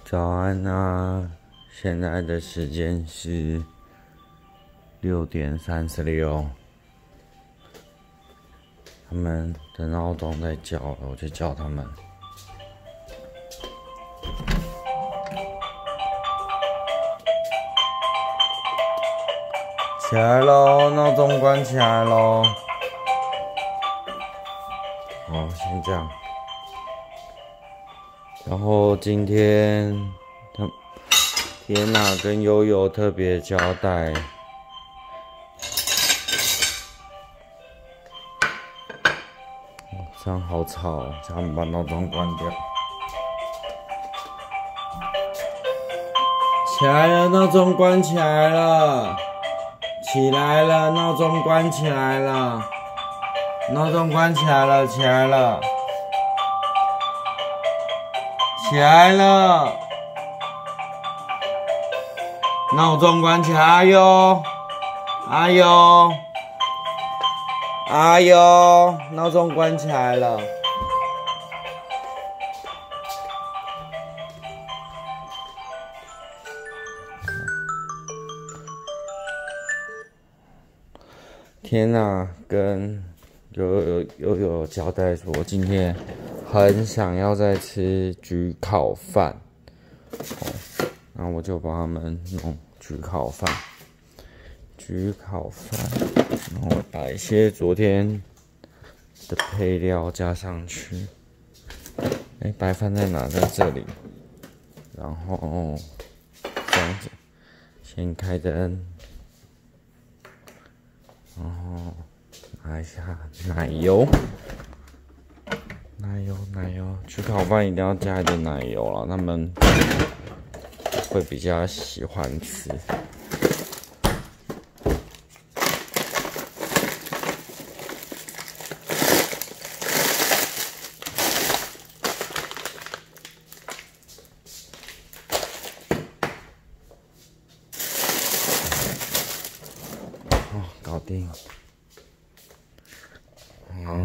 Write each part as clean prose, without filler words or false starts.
早安啊！现在的时间是6:36，他们的闹钟在叫了，我就叫他们。起来喽，闹钟关起来喽。好，先这样。然后今天天娜跟悠悠特别交代，这样好吵，叫他们把闹钟关掉。起来了，闹钟关起来了。起来了，闹钟关起来了。闹钟关起来了，起来了。起来了，闹钟关起来，阿优，阿优，阿优，闹钟关起来了。天哪，跟有交代说，今天很想要再吃焗烤饭，然后我就帮他们弄焗烤饭，然后把一些昨天的配料加上去。白饭在哪？在这里。然后这样子，先开灯。然后拿一下奶油，焗烤饭一定要加一点奶油啦，他们会比较喜欢吃。搞定。好。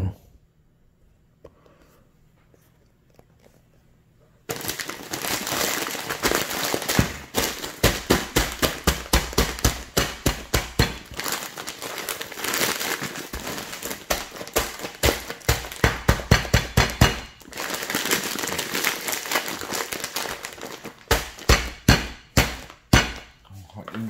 好硬。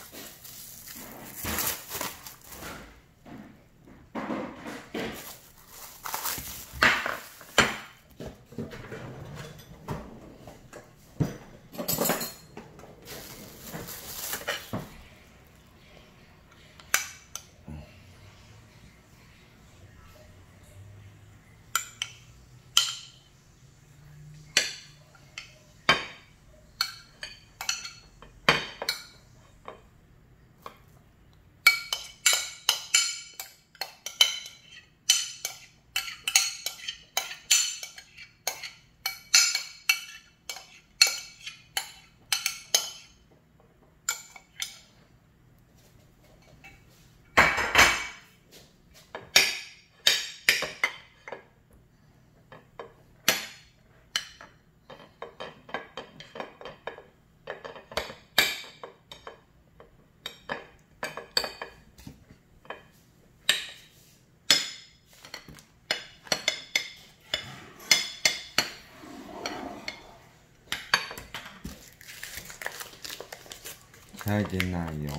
加一点奶油。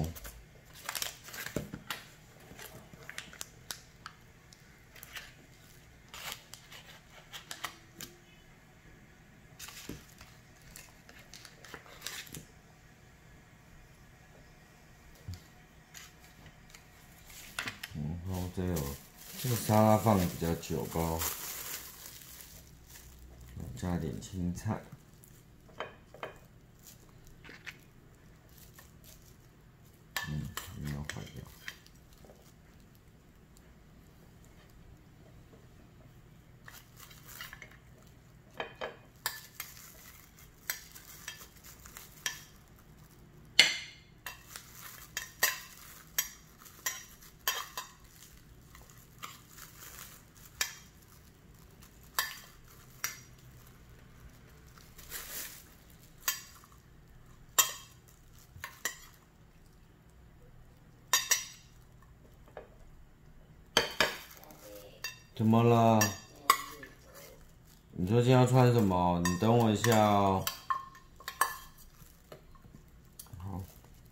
然后这个沙拉放的比较久，包加点青菜。没有坏掉。 怎么了？你说今天要穿什么？你等我一下哦。好，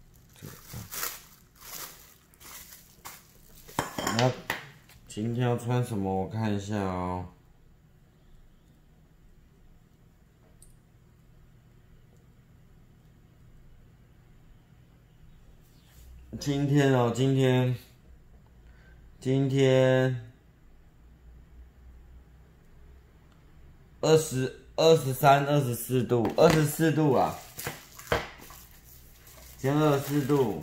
那今天要穿什么？我看一下哦。今天23、24度，24度啊，今天24度。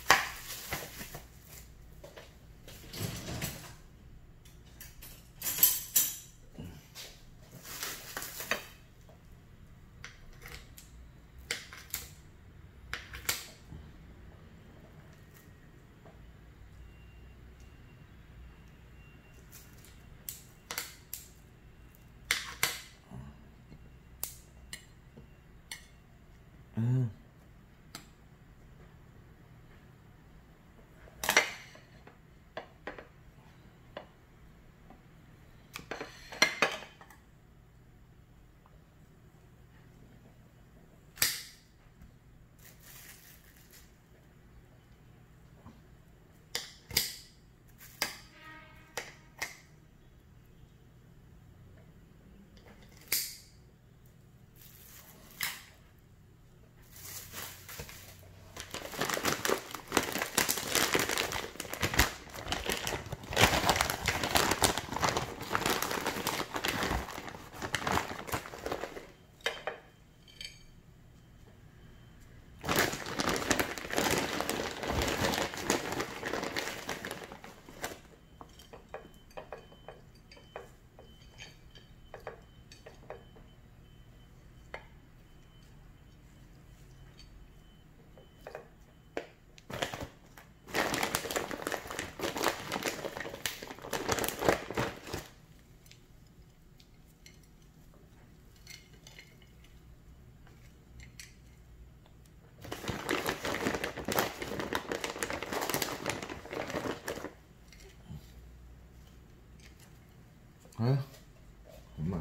啊，很慢。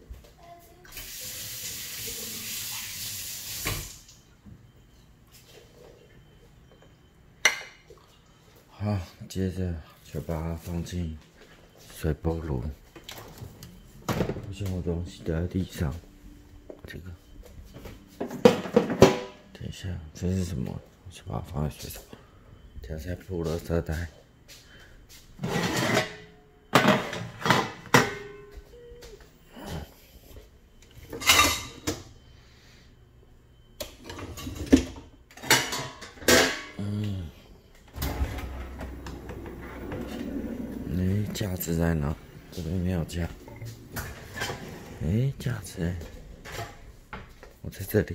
好，接着就把它放进水波炉。不行，我东西掉在地上。这个，等一下，这是什么？我就把它放在水上。等下再铺垃圾袋。架子在哪？这边没有架。架子哎，我在这里。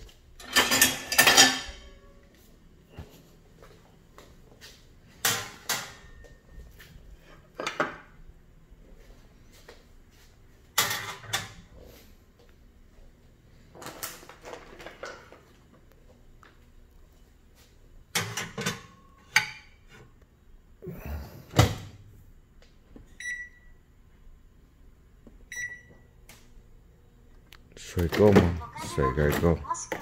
水够吗？水该够。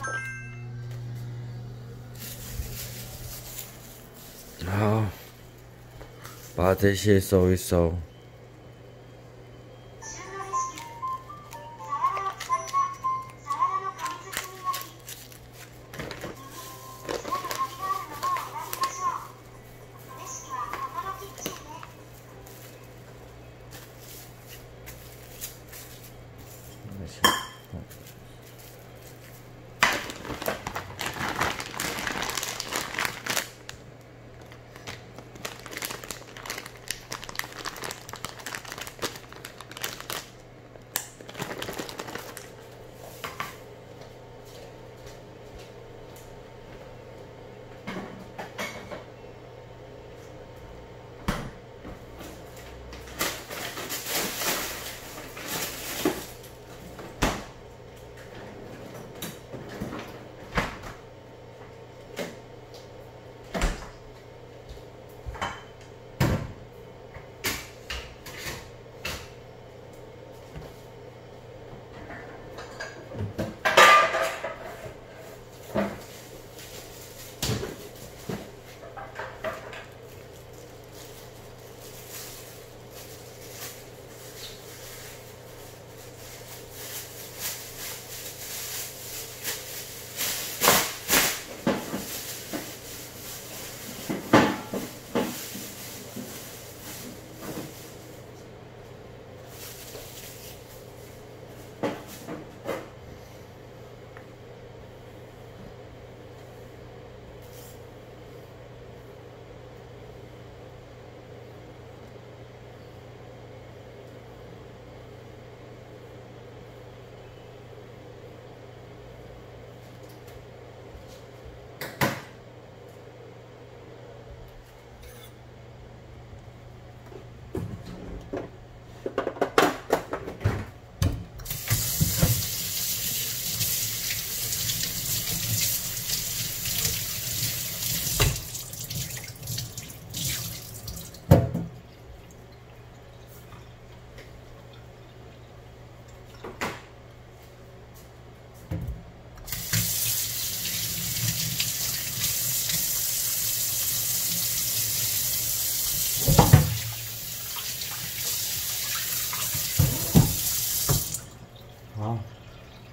好，把这些收一收。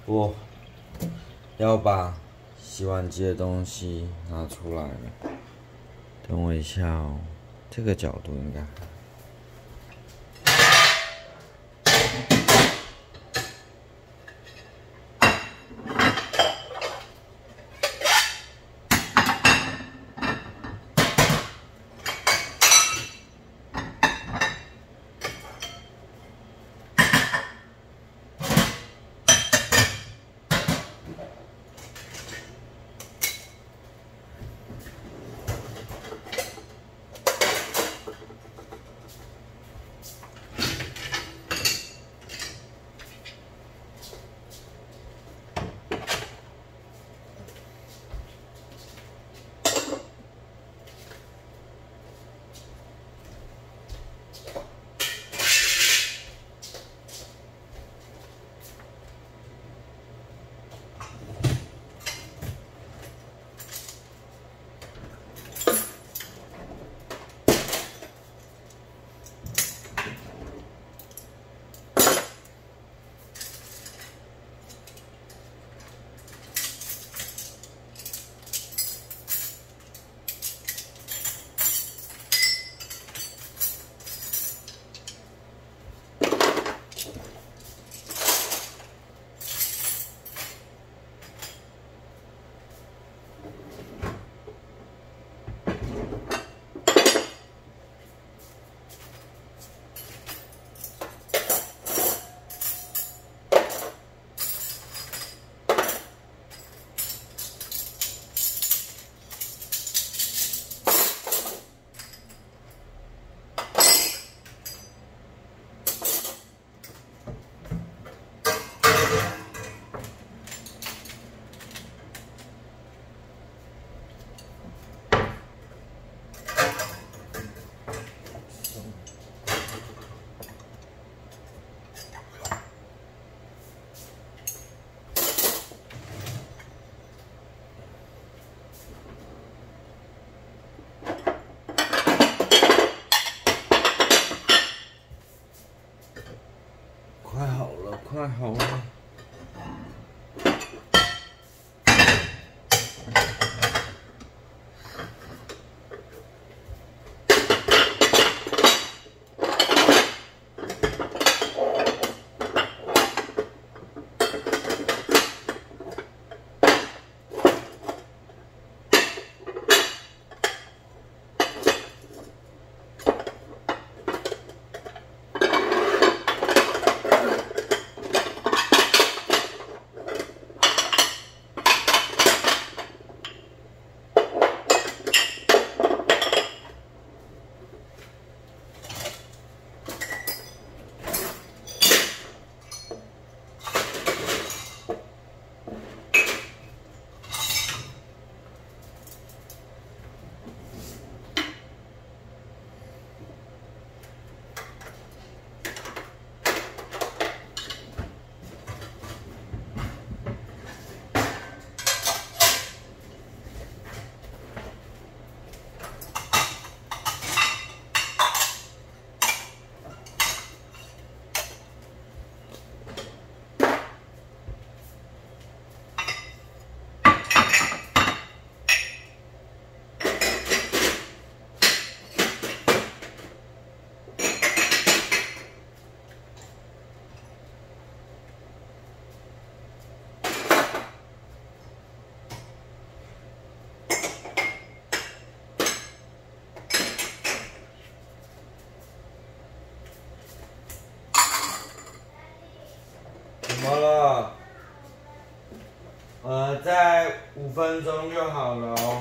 我要把洗碗机的东西拿出来了，等我一下哦。这个角度应该还。快好了。怎么了？再5分钟就好了哦。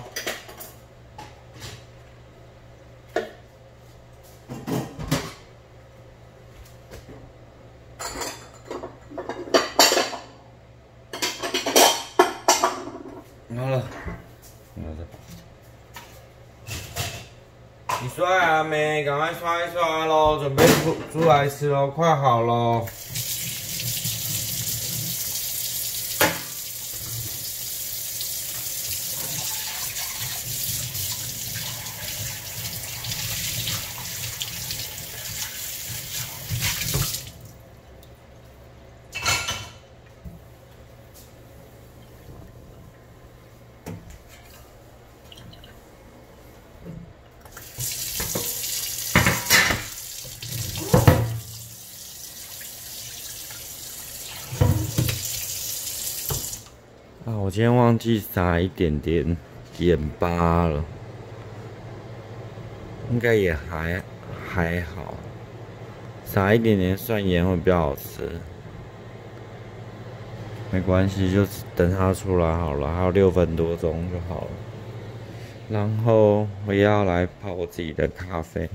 好了，你刷牙没？赶快刷一刷喽，准备出来吃喽，快好喽。 我今天忘记撒一点点盐巴了，应该也还好，撒一点点蒜盐会比较好吃。没关系，就等它出来好了，还有6分多钟就好了。然后我也要来泡我自己的咖啡。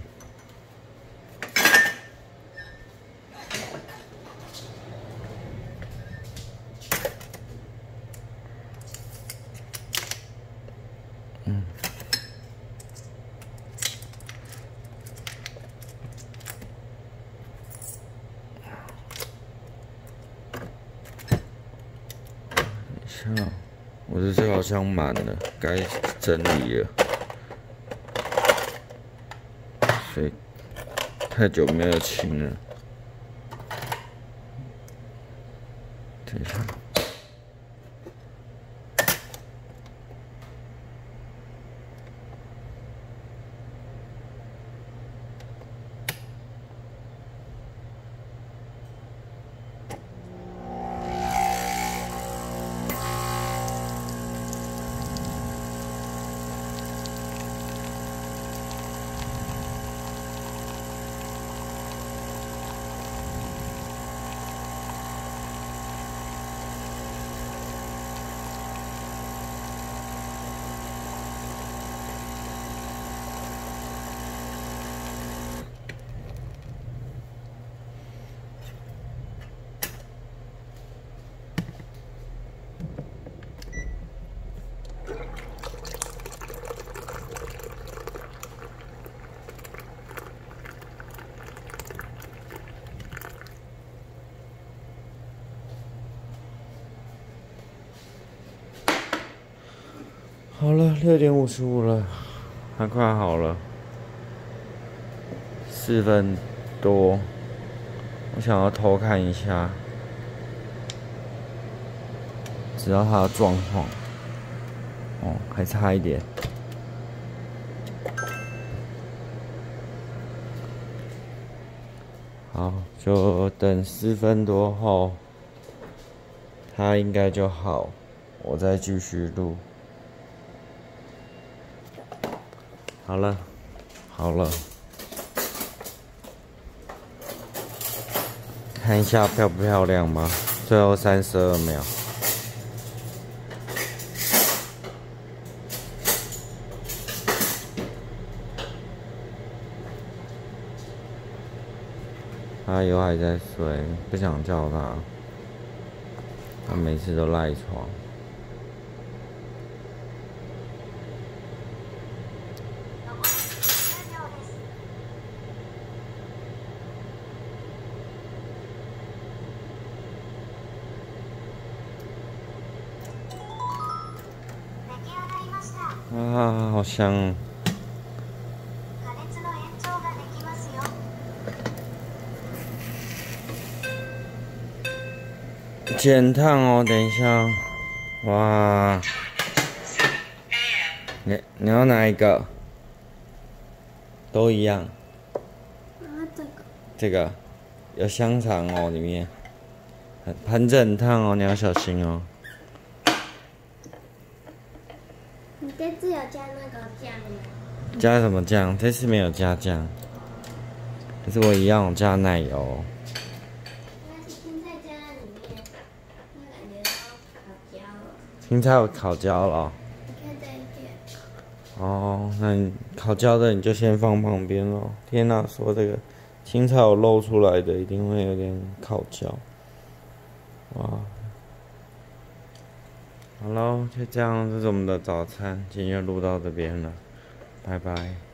我的这好像满了，该整理了。所以太久没有清了。等一下。好了，6点55了，还快好了，4分多。我想要偷看一下，知道它的状况。哦，还差一点。好，就等4分多后，它应该就好，我再继续录。好了，好了，看一下漂不漂亮吧。最后32秒。他又还在睡，不想叫他，他每次都赖床。啊，好香！减烫哦，等一下。哇，你要哪一个？都一样。这个有香肠哦，里面盘子很烫哦，你要小心哦。 你这次有加那个酱吗？ 加什么酱？这次没有加酱，可是我一样有加奶油。 青菜加在里面，那感觉都烤焦了。 青菜有烤焦了哦。 你看这一片。 哦，那你烤焦的你就先放旁边咯。天哪，说这个青菜有露出来的，一定会有点烤焦。哇，好喽，就这样，这是我们的早餐，今天就录到这边了，拜拜。